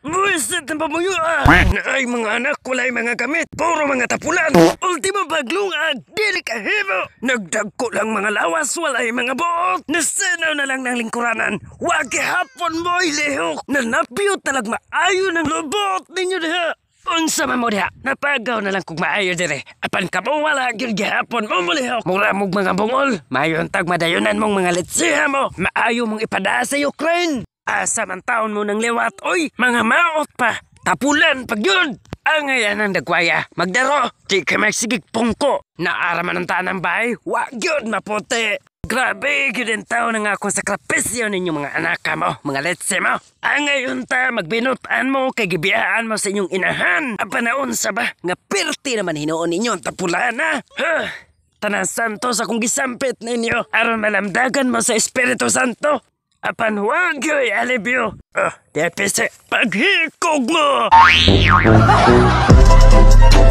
Buwisit ng pamuyuan! Ay mga anak, walay mga gamit, puro mga tapulan! Ultimo baglungag, dili kahimo! Nagdagko lang mga lawas, walay mga buot! Nasanaw na lang ng lingkuranan, wag hapon mo'y lihok! Nanapiyot talag maayo ng lubot ninyo diha! Unsa man mo diha, napagaw na lang kung maayo dire. Apan kamo wala gyud gihapon mo mulihok. Mura mong mga bungol, mayon tag madayonan mong mga letsiha mo. Maayo mong ipada sa Ukraine. Asa man taon mo ng liwat, oy, mga maot pa. Tapulan pag yun. Ang ayan ang dagwaya, magdaro. Di ka magsigig pungko. Naaraman ang tanang bahay, wag yun maputi. Grabe, gudin taon na nga akong sakripisyo ninyo mga anak mo, mga letse mo. Ang ngayon ta, magbinutan mo, kay gibiyaan mo sa inyong inahan. Ang panaon sa ba, nga pirti naman hinoon ninyo ang tapulan ha. Tanan Santos akong gisampit ninyo, aron malamdagan mo sa Espiritu Santo. Apan huwag yo'y alibyo. Depese, paghikog mo!